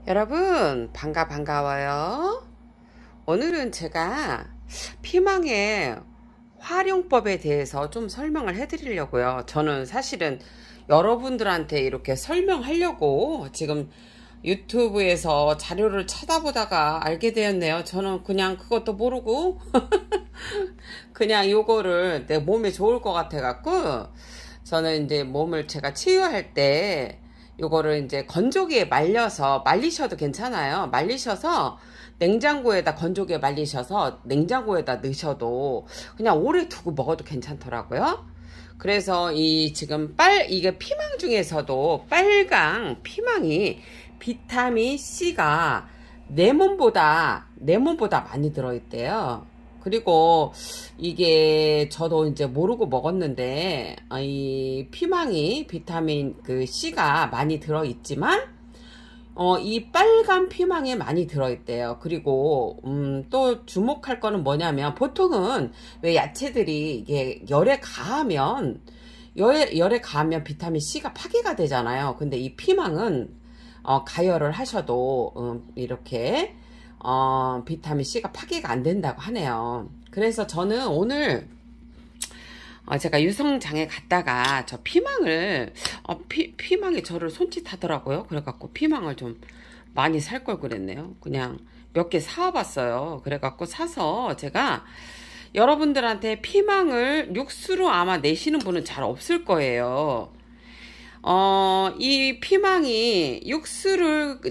여러분 반가워요. 오늘은 제가 피망의 활용법에 대해서 좀 설명을 해 드리려고요. 저는 사실은 여러분들한테 이렇게 설명하려고 지금 유튜브에서 자료를 찾아보다가 알게 되었네요. 저는 그냥 그것도 모르고 그냥 요거를 내 몸에 좋을 것 같아 갖고 저는 이제 몸을 제가 치유할 때 요거를 이제 건조기에 말리셔도 괜찮아요. 말리셔서 냉장고에다 건조기에 말리셔서 냉장고에다 넣으셔도 그냥 오래 두고 먹어도 괜찮더라고요. 그래서 이게 피망 중에서도 빨강 피망이 비타민 C가 레몬보다 많이 들어있대요. 그리고 이게 저도 이제 모르고 먹었는데 이 피망이 비타민 C가 많이 들어있지만 이 빨간 피망에 많이 들어있대요. 그리고 또 주목할 거는 뭐냐면 보통은 왜 야채들이 이게 열에 가하면 비타민 C가 파괴가 되잖아요. 근데 이 피망은 가열을 하셔도 이렇게 비타민 C가 파괴가 안 된다고 하네요. 그래서 저는 오늘 제가 유성장에 갔다가 저 피망을 피망이 저를 손짓하더라고요. 그래갖고 피망을 좀 많이 살 걸 그랬네요. 그냥 몇 개 사와봤어요. 그래갖고 사서 제가 여러분들한테 피망을 육수로 아마 내시는 분은 잘 없을 거예요. 이 피망이 육수를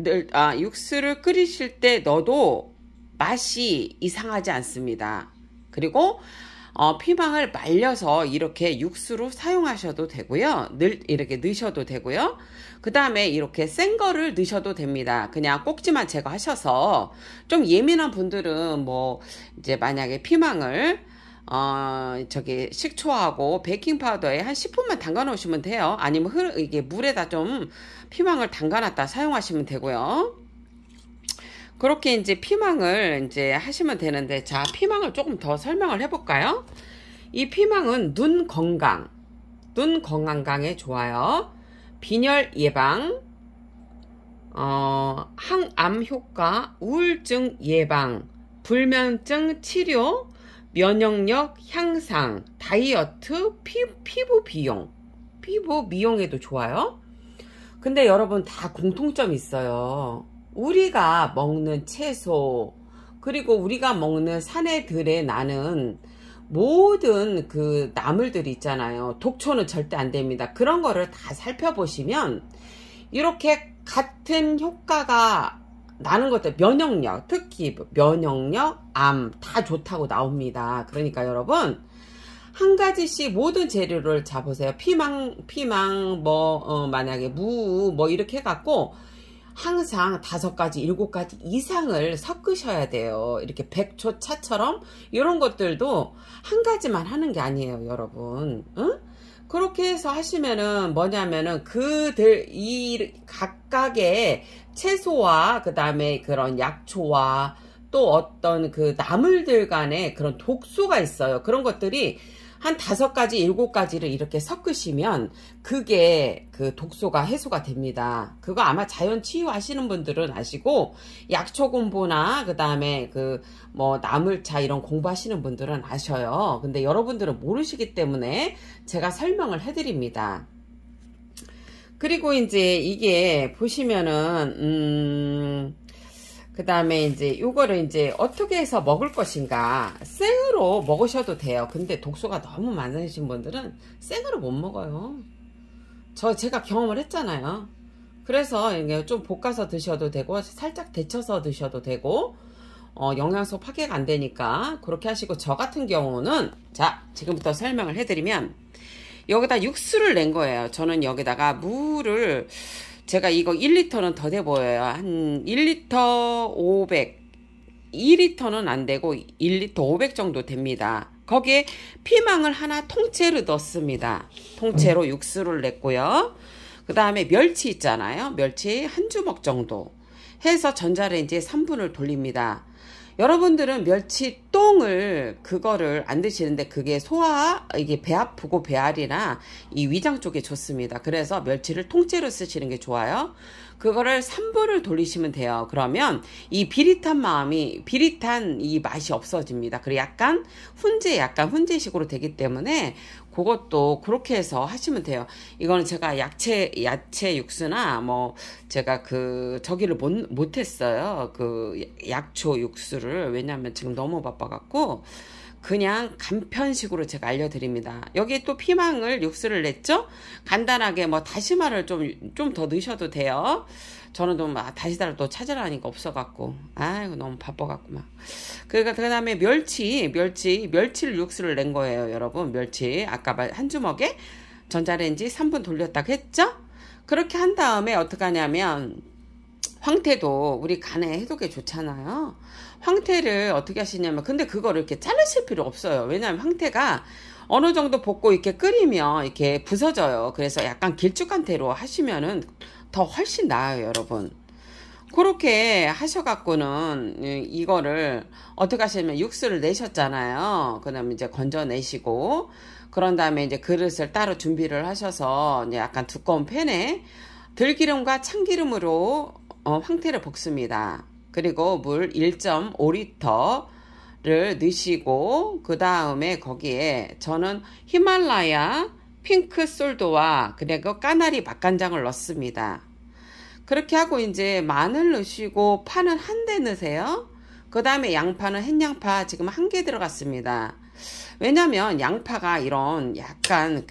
끓이실 때 넣어도 맛이 이상하지 않습니다. 그리고 피망을 말려서 이렇게 육수로 사용하셔도 되고요. 이렇게 넣으셔도 되고요. 그 다음에 이렇게 센 거를 넣으셔도 됩니다. 그냥 꼭지만 제거하셔서 좀 예민한 분들은 뭐 이제 만약에 피망을 식초하고 베이킹 파우더에 한 10분만 담가 놓으시면 돼요. 아니면 이게 물에다 좀 피망을 담가 놨다 사용하시면 되고요. 그렇게 이제 피망을 이제 하시면 되는데, 자, 피망을 조금 더 설명을 해볼까요? 이 피망은 눈 건강에 좋아요. 빈혈 예방, 항암 효과, 우울증 예방, 불면증 치료, 면역력 향상, 다이어트, 피부 미용에도 좋아요. 근데 여러분 다 공통점이 있어요. 우리가 먹는 채소, 그리고 우리가 먹는 산에들에 나는 모든 그 나물들이 있잖아요. 독초는 절대 안 됩니다. 그런 거를 다 살펴보시면 이렇게 같은 효과가 나는 것들, 면역력, 특히 면역력, 암 다 좋다고 나옵니다. 그러니까 여러분 한 가지씩 모든 재료를 잡으세요. 피망 만약에 무 이렇게 해갖고 항상 5가지 7가지 이상을 섞으셔야 돼요. 이렇게 백초 차처럼 이런 것들도 한 가지만 하는 게 아니에요, 여러분. 응? 그렇게 해서 하시면은 뭐냐면은 이 각각의 채소와 그 다음에 그런 약초와 또 어떤 그 나물들 간에 그런 독소가 있어요. 그런 것들이 한 5가지 7가지를 이렇게 섞으시면 그게 그 독소가 해소가 됩니다. 그거 아마 자연 치유 하시는 분들은 아시고, 약초 공부나 그 다음에 나물차 이런 공부하시는 분들은 아셔요. 근데 여러분들은 모르시기 때문에 제가 설명을 해드립니다. 그리고 이제 이게 보시면은 그 다음에 이제 요거를 이제 어떻게 해서 먹을 것인가. 생으로 먹으셔도 돼요. 근데 독소가 너무 많으신 분들은 생으로 못 먹어요. 제가 경험을 했잖아요. 그래서 이게 좀 볶아서 드셔도 되고 살짝 데쳐서 드셔도 되고 영양소 파괴가 안 되니까 그렇게 하시고, 저 같은 경우는 자, 지금부터 설명을 해드리면 여기다 육수를 낸 거예요. 저는 여기다가 물을, 제가 이거 1리터는 더 돼 보여요. 한 1리터 500, 2리터는 안 되고 1리터 500 정도 됩니다. 거기에 피망을 하나 통째로 넣습니다. 통째로 육수를 냈고요. 그 다음에 멸치 있잖아요. 멸치 한 주먹 정도 해서 전자레인지에 3분을 돌립니다. 여러분들은 멸치똥을 그거를 안 드시는데 그게 이게 배 아프고 배앓이나 이 위장 쪽에 좋습니다. 그래서 멸치를 통째로 쓰시는 게 좋아요. 그거를 3분을 돌리시면 돼요. 그러면 이 비릿한 이 맛이 없어집니다. 그리고 약간 훈제식으로 되기 때문에 그것도 그렇게 해서 하시면 돼요. 이거는 제가 야채 육수나 제가 저기를 못했어요. 약초 육수를. 왜냐면 지금 너무 바빠갖고 그냥 간편식으로 제가 알려드립니다. 여기에 또 피망을 육수를 냈죠? 간단하게 다시마를 좀 더 넣으셔도 돼요. 저는 좀 다시다를 또 찾으라니까 없어갖고. 아이고, 너무 바빠갖고 막. 그 다음에 멸치를 육수를 낸 거예요, 여러분. 멸치. 아까 한 주먹에 전자레인지 3분 돌렸다고 했죠? 그렇게 한 다음에 어떻게 하냐면, 황태도 우리 간에 해독에 좋잖아요. 황태를 어떻게 하시냐면, 근데 그거를 이렇게 자르실 필요 없어요. 왜냐하면 황태가 어느 정도 볶고 이렇게 끓이면 이렇게 부서져요. 그래서 약간 길쭉한 태로 하시면은 더 훨씬 나아요, 여러분. 그렇게 하셔갖고는 이거를 어떻게 하시냐면 육수를 내셨잖아요. 그 다음에 이제 건져내시고, 그런 다음에 이제 그릇을 따로 준비를 하셔서 이제 약간 두꺼운 팬에 들기름과 참기름으로 황태를 볶습니다. 그리고 물 1.5리터를 넣으시고, 그 다음에 거기에 저는 히말라야 핑크 솔드와 그리고 까나리 맛간장을 넣습니다. 그렇게 하고 이제 마늘 넣으시고 파는 한 대 넣으세요. 그 다음에 양파는 햇양파 지금 1개 들어갔습니다. 왜냐면 양파가 이런 약간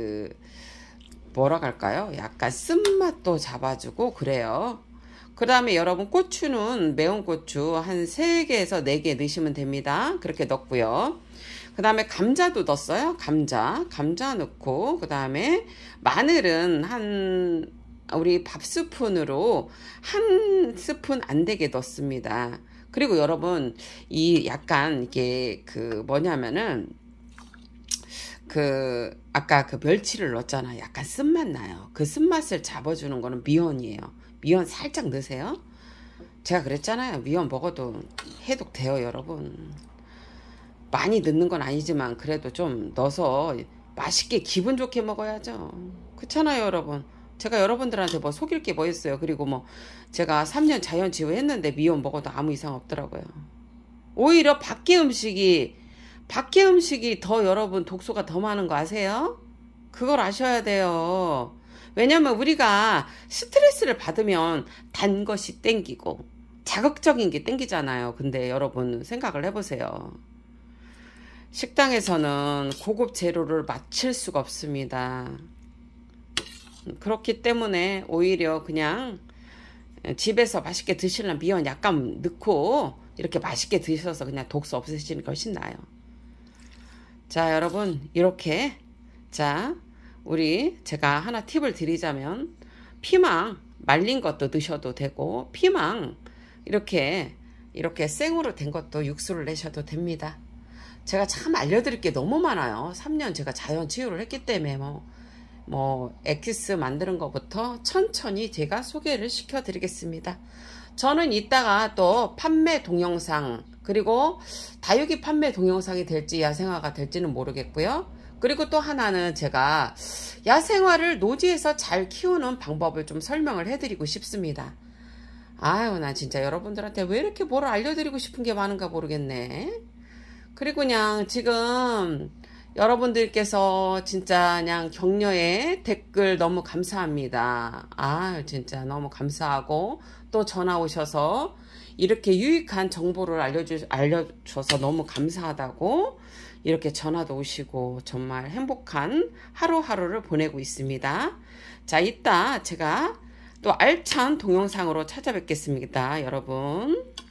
뭐라 할까요? 약간 쓴맛도 잡아주고 그래요. 그 다음에 여러분 고추는 매운 고추 한 3개에서 4개 넣으시면 됩니다. 그렇게 넣고요. 그 다음에 감자도 넣었어요. 감자 넣고, 그 다음에 마늘은 우리 밥 스푼으로 1스푼 안 되게 넣습니다. 그리고 여러분, 약간 이게 뭐냐면은, 아까 멸치를 넣었잖아요. 약간 쓴맛 나요. 그 쓴맛을 잡아주는 거는 미원이에요. 미원 살짝 넣으세요. 제가 그랬잖아요. 미원 먹어도 해독돼요, 여러분. 많이 넣는 건 아니지만 그래도 좀 넣어서 맛있게 기분 좋게 먹어야죠. 그렇잖아요, 여러분. 제가 여러분들한테 속일 게 뭐 있어요. 그리고 제가 3년 자연치유 했는데 미원 먹어도 아무 이상 없더라고요. 오히려 밖에 음식이 더 여러분 독소가 더 많은 거 아세요? 그걸 아셔야 돼요. 왜냐면 우리가 스트레스를 받으면 단 것이 땡기고 자극적인 게 땡기잖아요. 근데 여러분 생각을 해보세요. 식당에서는 고급 재료를 맞출 수가 없습니다. 그렇기 때문에 오히려 그냥 집에서 맛있게 드시려면 미원 약간 넣고 이렇게 맛있게 드셔서 그냥 독소 없애시는 게 훨씬 나아요. 자, 여러분 이렇게 제가 하나 팁을 드리자면 피망 말린 것도 넣으셔도 되고 피망 이렇게 생으로 된 것도 육수를 내셔도 됩니다. 제가 참 알려드릴 게 너무 많아요. 3년 제가 자연 치유를 했기 때문에 엑기스 만드는 것부터 천천히 제가 소개를 시켜드리겠습니다. 저는 이따가 또 판매 동영상 그리고 다육이 판매 동영상이 될지 야생화가 될지는 모르겠고요. 그리고 또 하나는 제가 야생화를 노지에서 잘 키우는 방법을 좀 설명을 해드리고 싶습니다. 아유, 나 진짜 여러분들한테 왜 이렇게 뭘 알려드리고 싶은 게 많은가 모르겠네. 그리고 그냥 지금 여러분들께서 진짜 그냥 격려의 댓글 너무 감사합니다. 아, 진짜 너무 감사하고 또 전화 오셔서 이렇게 유익한 정보를 알려줘서 너무 감사하다고 이렇게 전화도 오시고 정말 행복한 하루하루를 보내고 있습니다. 자, 이따 제가 또 알찬 동영상으로 찾아뵙겠습니다, 여러분.